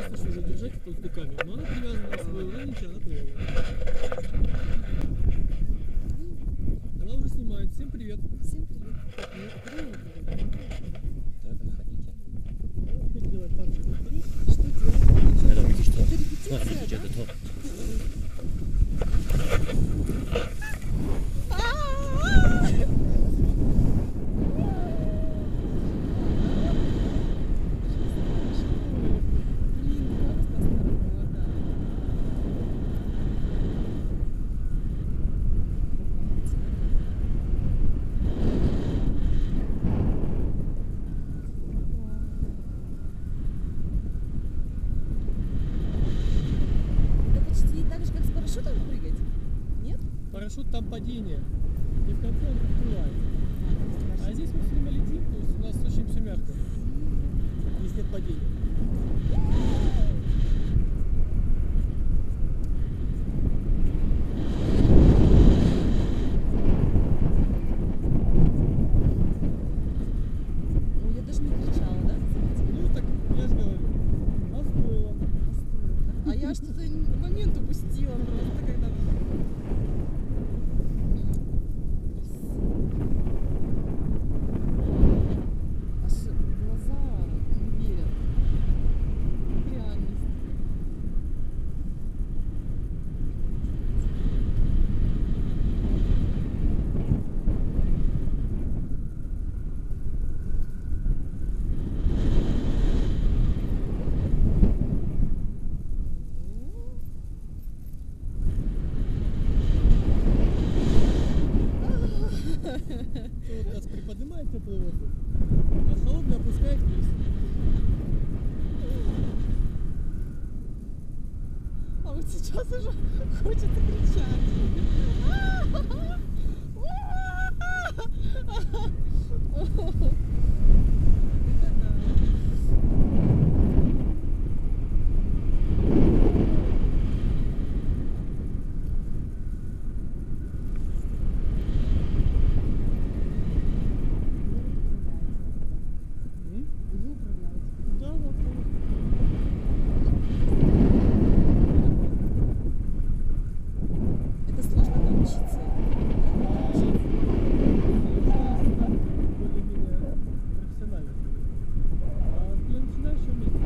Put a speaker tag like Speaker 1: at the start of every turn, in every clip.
Speaker 1: единственное, что задержать это вот камеру. Но она привязана на свою раньше, она привязана. Она уже снимает. Всем привет.
Speaker 2: Всем привет.
Speaker 1: Так,
Speaker 3: Да, проходите.
Speaker 1: что делать там?
Speaker 2: Что делать?
Speaker 3: Это видишь, что?
Speaker 2: Это репетиция,
Speaker 3: Смотрите,
Speaker 2: да?
Speaker 3: это то.
Speaker 2: Это почти так же, как с парашютом прыгать? Нет?
Speaker 1: Парашют там падение. И в конце он открывает. А здесь мы все время летим, то есть у нас очень все мягко. Здесь нет падения.
Speaker 2: Ой, я даже не кричала, да?
Speaker 1: Ну так, я же говорю, нас было.
Speaker 2: А я что-то момент упустила просто, когда... Аж глаза не верят в реальность.
Speaker 1: То вот нас приподнимает теплый воздух, а холодный опускает вниз.
Speaker 2: А вот сейчас уже хочется кричать. Это да. Вы управляете.
Speaker 1: Да, да,
Speaker 2: Это сложно научиться?
Speaker 1: более-менее профессионально. А для начинающего месяца.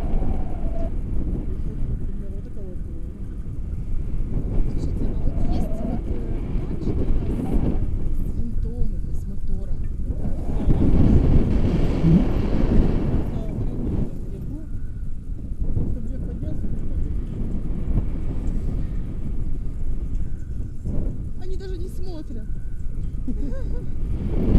Speaker 1: Например, вот это вот.
Speaker 2: Слушайте, а вот есть вот так же, да, с винтом или с мотором. Они даже не смотрят.